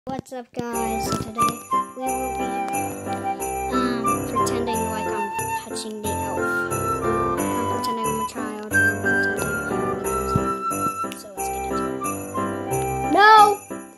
What's up, guys? So today we will be pretending like I'm touching the elf. I'm pretending I'm a child and I'm pretending I'm so let's get into it. No!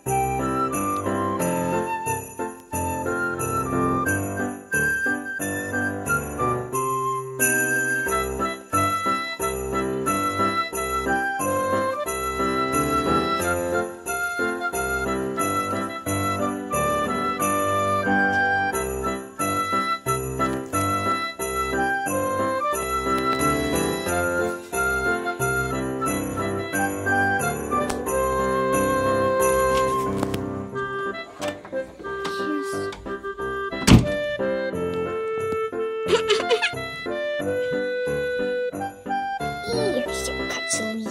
You're so cuddly.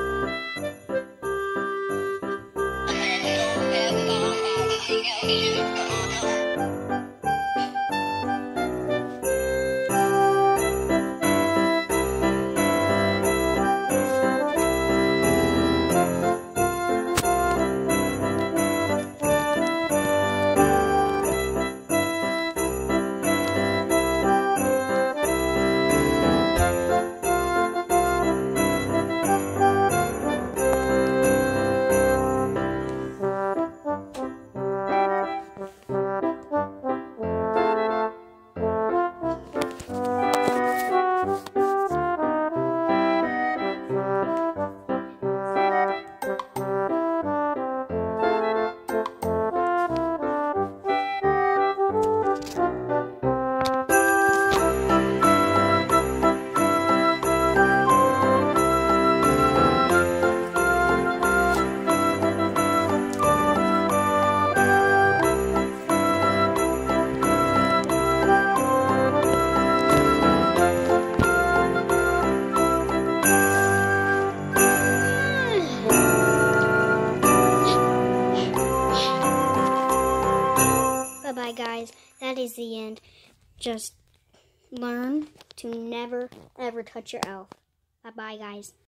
Bye guys, that is the end. Just learn to never ever touch your elf. Bye bye guys.